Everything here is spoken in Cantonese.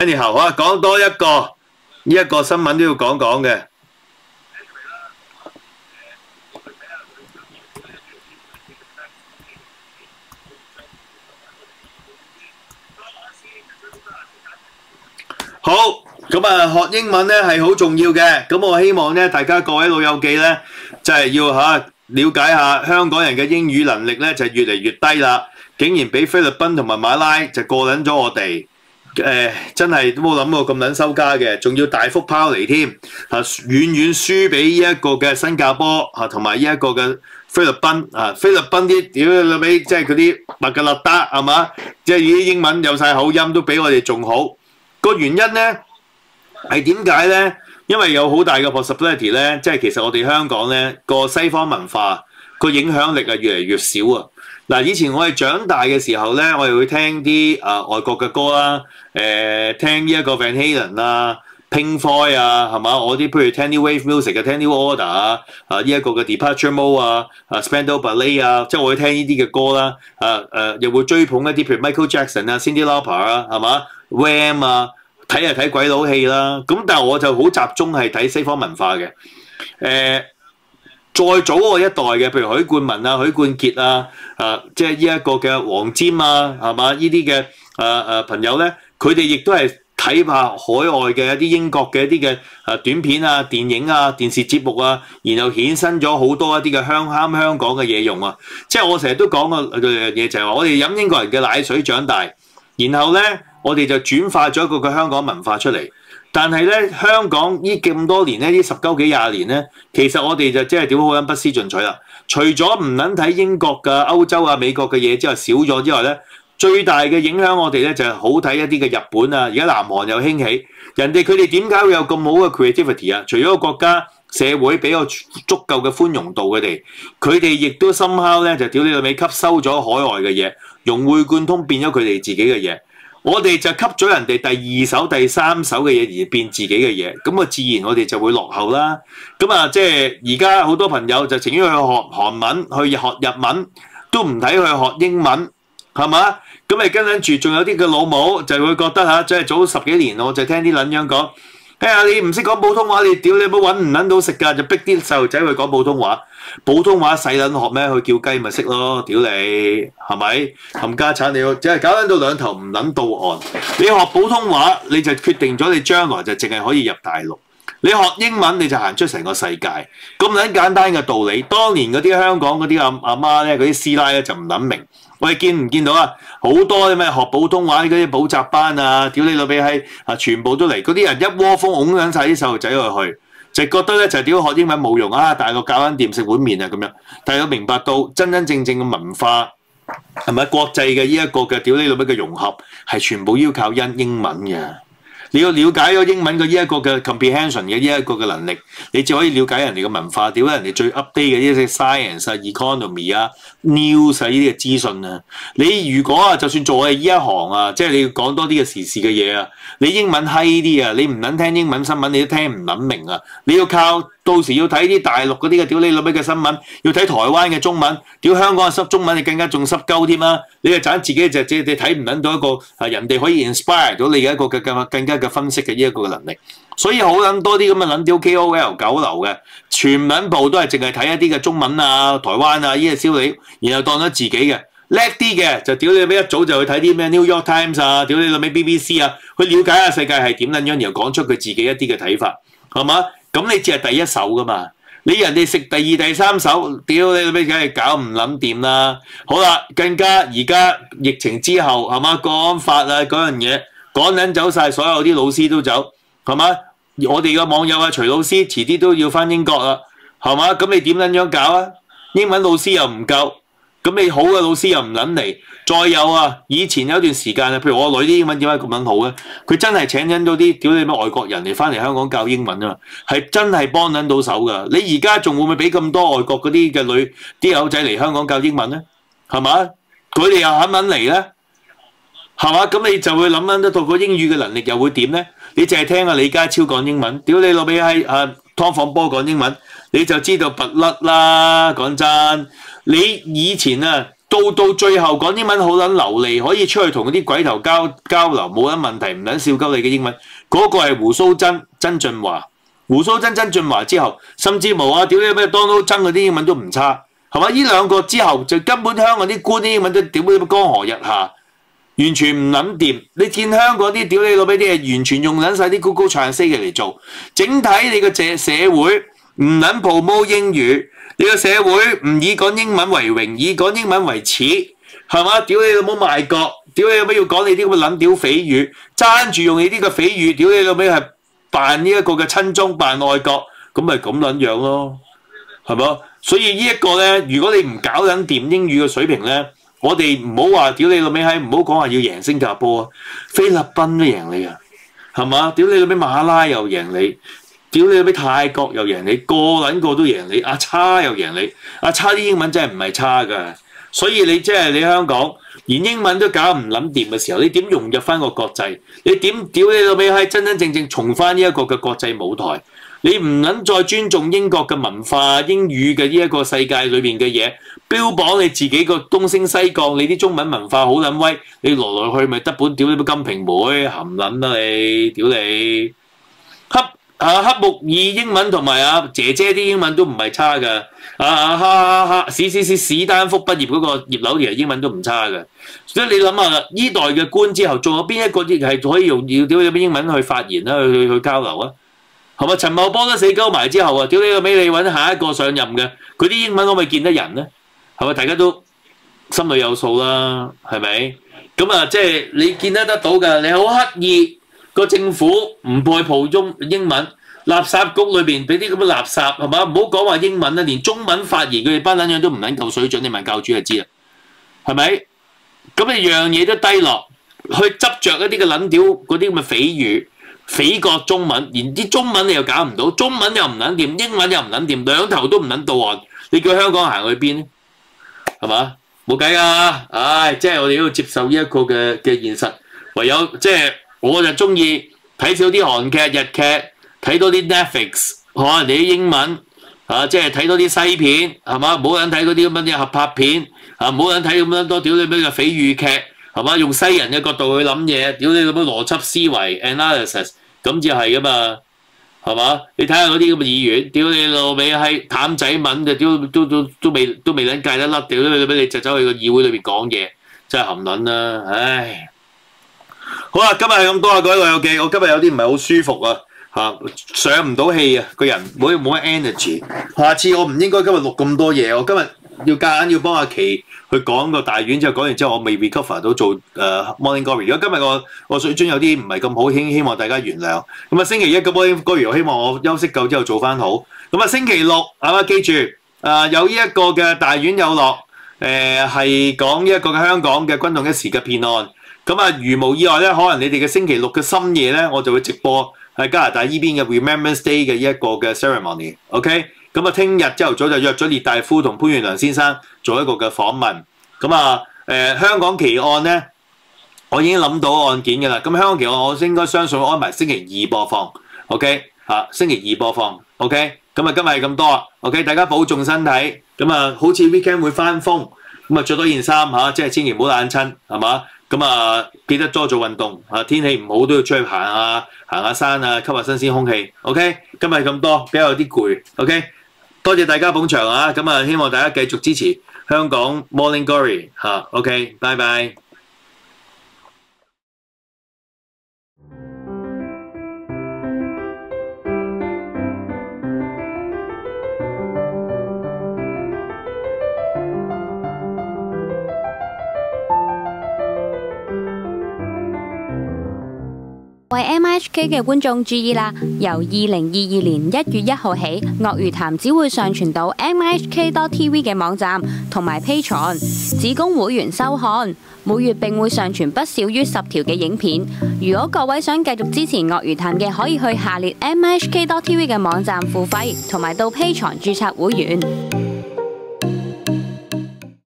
anyhow 啊，講多一個，呢一個新聞都要講講嘅。好，咁啊，學英文咧係好重要嘅。咁我希望咧，大家各位老友記咧，就係要了解下香港人嘅英語能力咧，就越嚟越低啦。竟然俾菲律賓同埋馬拉就過撚咗我哋。真係都冇諗過咁撚收家嘅，仲要大幅拋離添，遠遠輸俾呢一個嘅新加坡同埋呢一個嘅菲律賓菲律賓啲屌你老味，即係嗰啲麥格勒德係嘛，即係啲英文有晒口音都比我哋仲好。個原因咧係點解咧？因為有好大嘅 possibility 咧，即係其實我哋香港咧個西方文化個影響力係越嚟越少啊！嗱，以前我哋長大嘅時候咧，我哋會聽啲外國嘅歌啦，聽呢一個 Van Halen 啊、Pink Floyd 啊，係嘛？我啲譬如聽啲 Wave Music 嘅，聽啲 Order 啊，呢一個嘅 Depeche Mode 啊、Spandau Ballet 啊，即係我會聽呢啲嘅歌啦，又會追捧一啲譬如 Michael Jackson 啊、Cyndi Lauper 啊，係嘛？Wham 啊，睇鬼佬戲啦。咁但係我就好集中係睇西方文化嘅，再早我一代嘅，譬如許冠文啊、許冠傑啊，即係呢一個嘅黃霑啊，係嘛？呢啲嘅朋友咧，佢哋亦都係睇下海外嘅一啲英國嘅一啲嘅短片啊、電影啊、電視節目啊，然後衍生咗好多一啲嘅香港嘅嘢用啊。即係我成日都講個樣嘢就係話，我哋飲英國人嘅奶水長大，然後咧我哋就轉化咗一個嘅香港文化出嚟。但係咧，香港呢咁多年咧，呢19幾20年咧，其實我哋就即係點好撚不思進取啦。除咗唔撚睇英國嘅、歐洲啊、美國嘅嘢之外少咗之外咧，最大嘅影響我哋咧就係好睇一啲嘅日本啊，而家南韓又興起，人哋佢哋點解會有咁好嘅 creativity 啊？除咗個國家社會比較足夠嘅寬容度，佢哋亦都somehow咧就屌你老味吸收咗海外嘅嘢，融會貫通變咗佢哋自己嘅嘢。我哋就吸咗人哋第二手、第三手嘅嘢而變自己嘅嘢，咁啊自然我哋就會落後啦。咁啊，即係而家好多朋友就情願去學韓文、去學日文，都唔睇去學英文，係嘛？咁你跟緊住，仲有啲嘅老母就會覺得即係早10幾年我就聽啲撚樣講，你唔識講普通話，你屌你冇揾唔撚到食㗎，就逼啲細路仔去講普通話。普通話細撚學咩？去叫雞咪識咯，屌你係咪？冚家產你只係搞撚到兩頭唔撚到岸。你學普通話你就決定咗你將來就淨係可以入大陸。你學英文你就行出成個世界。咁撚簡單嘅道理，當年嗰啲香港嗰啲阿媽咧，嗰啲師奶咧就唔撚明。我哋見唔見到啊？好多咩學普通話嗰啲補習班啊，屌你老味閪全部都嚟。嗰啲人一窩蜂擁緊晒啲細路仔去。就覺得咧就屌學英文冇用啊！大陸教緊掂食碗麵啊咁樣，但係我明白到真真正正嘅文化係咪國際嘅呢一個嘅屌你老味嘅融合係全部要靠英文嘅。你要了解咗英文嘅呢一個嘅 comprehension 嘅呢一個嘅能力，你就可以了解人哋嘅文化，屌人哋最 update 嘅呢啲 science 啊、economy 啊、news 啊呢啲嘅資訊啊。你如果就算做我哋呢一行啊，即係你要講多啲嘅時事嘅嘢啊，你英文閪啲啊，你唔撚聽英文新聞，你都聽唔撚明啊。你要靠到時要睇啲大陸嗰啲嘅屌你老味嘅新聞，要睇台灣嘅中文，屌香港嘅濕中文你更加仲濕鳩添啦。你就盞自己就你睇唔撚到一個人哋可以 inspire 到你嘅一個更加嘅分析嘅呢一個嘅能力。所以好撚多啲咁嘅撚屌 KOL 九流嘅，全撚部都係淨係睇一啲嘅中文啊、台灣啊呢啲燒料，然後當咗自己嘅叻啲嘅就屌你老味一早就去睇啲咩 New York Times 啊，屌你老味 BBC 啊，去了解下世界係點撚樣，然後講出佢自己一啲嘅睇法，係嘛？咁你只係第一手噶嘛？你人哋食第二、第三手，屌你老味，梗係搞唔撚掂啦！好啦，更加而家疫情之後係嘛？國安法啊嗰樣嘢趕撚走晒，所有啲老師都走係嘛？我哋嘅網友啊，徐老師遲啲都要翻英國啦，係嘛？咁你點撚樣搞啊？英文老師又唔夠，咁你好嘅老師又唔撚嚟。再有啊，以前有一段時間啊，譬如我女啲英文點解咁撚好咧？佢真係請緊到啲屌你咩外國人嚟翻嚟香港教英文啊嘛，係真係幫撚到手噶。你而家仲會唔會俾咁多外國嗰啲嘅啲友仔嚟香港教英文咧？係嘛？佢哋又肯唔肯嚟咧？係嘛？咁你就會諗得到個英語嘅能力又會點咧？你淨係聽阿李家超講英文，屌你老味喺湯房波講英文，你就知道拔甩啦。講真，你以前啊到最後講英文好撚流利，可以出去同嗰啲鬼頭交流冇撚問題，唔撚笑鳩你嘅英文，嗰個係胡鬚珍曾俊華。胡鬚珍曾俊華之後，甚至無屌你咩 Donald Trump 嗰啲英文都唔差，係嘛？呢兩個之後就根本香港啲官啲英文都屌你江河日下，完全唔撚掂。你見香港啲屌你老味啲嘢，完全用撚晒啲高高唱聲嘅嚟做，整體你個社會唔撚 promote 英語。你個社會唔以講英文為榮，以講英文為恥，係嘛？屌你老母賣國，屌你老母要講你啲咁嘅撚屌匪語，爭住用你啲個匪語，屌你老母係扮呢一個嘅親中，扮愛國，咁咪咁撚樣咯，係嘛？所以呢一個咧，如果你唔搞撚掂英語嘅水平咧，我哋唔好話屌你老味閪，唔好講話要贏新加坡啊，菲律賓都贏你啊，係嘛？屌你老味馬拉又贏你。屌你俾泰國又贏你，個撚個都贏你，阿叉又贏你，阿叉啲英文真係唔係差㗎，所以你即係你香港連英文都搞唔撚掂嘅時候，你點融入翻個國際？你點屌你老味係真真正正重翻呢一個嘅國際舞台？你唔撚再尊重英國嘅文化、英語嘅呢一個世界裏邊嘅嘢，標榜你自己個東升西降，你啲中文文化好撚威，你來來去咪得本屌你金瓶梅含撚啦你，屌你黑木耳英文同埋姐姐啲英文都唔係差㗎，史丹福畢業嗰個葉劉其實英文都唔差㗎，所以你諗下啦，呢代嘅官之後，仲有邊一個啲係可以用屌你英文去發言啦，去交流啊？係咪陳茂波都死鳩埋之後啊？屌你個尾，你揾下一個上任嘅，佢啲英文可唔可以見得人咧？係咪大家都心裏有數啦？係咪？咁啊，即係你見得到㗎，你好刻意。個政府唔配普中英文，垃圾局裏邊俾啲咁嘅垃圾係嘛？唔好講話英文啦，連中文發言佢哋班撚樣都唔撚夠水準，你問教主就知啦，係咪？咁你樣嘢都低落，去執着一啲嘅撚屌嗰啲咁嘅匪語、匪國中文，連啲中文你又搞唔到，中文又唔撚掂，英文又唔撚掂，兩頭都唔撚到岸，你叫香港行去邊咧？係嘛？冇計㗎，唉，即係我哋都要接受呢一個嘅現實，唯有即係。我就中意睇少啲韓劇、日劇，睇多啲 Netflix， 可能你啲英文即係睇多啲西片，係嘛？唔好撚睇嗰啲咁樣嘅合拍片，唔好撚睇咁樣多屌你咩嘅匪語劇，係嘛？用西人嘅角度去諗嘢，屌你咁樣邏輯思維 analysis， 咁至係噶嘛，係嘛？你睇下嗰啲咁嘅議員，屌你老味係淡仔文就都未撚戒得甩，屌你就走去個議會裏邊講嘢，真係含撚啦，唉！好啦，今日係咁多啊，各位老友記，我今日有啲唔係好舒服啊，上唔到氣啊，個人冇乜 energy。下次我唔應該今日錄咁多嘢，我今日要夾硬要幫阿琪去講個大院之後，講完之後我未 recover 到做Morning Glory。如果今日我水準有啲唔係咁好，希望大家原諒。咁啊，星期一嘅 Morning Glory，我希望我休息夠之後做翻好。咁啊，星期六記住有呢一個嘅大院有落，係講呢一個嘅香港嘅轟動一時嘅騙案。咁啊，如無意外咧，可能你哋嘅星期六嘅深夜咧，我就會直播喺加拿大依邊嘅 Remembrance Day 嘅呢一個嘅 ceremony。OK， 咁啊，聽日朝頭早就約咗列大夫同潘元良先生做一個嘅訪問。咁啊，香港奇案咧，我已經諗到案件嘅啦。咁香港奇案我應該相信安排星期二播放。OK，星期二播放。OK，咁啊，今日係咁多啊。OK，大家保重身體。咁啊，好似 weekend 會翻風，咁啊着多件衫即係千祈唔好冷親，係嘛？咁啊，記得多做運動天氣唔好都要出去行下山吸下新鮮空氣。OK， 今日咁多，比較有啲攰。OK， 多謝大家捧場咁啊，希望大家繼續支持香港 Morning Glory OK， 拜拜。 為 MIHK 嘅觀眾注意啦！由2022年1月1號起，鱷魚潭只會上傳到 MIHK.TV 嘅網站同埋 Patreon， 只供會員收看。每月並會上傳不少於10條嘅影片。如果各位想繼續支持鱷魚潭嘅，可以去下列 MIHK.TV 嘅網站付費，同埋到 Patreon 註冊會員。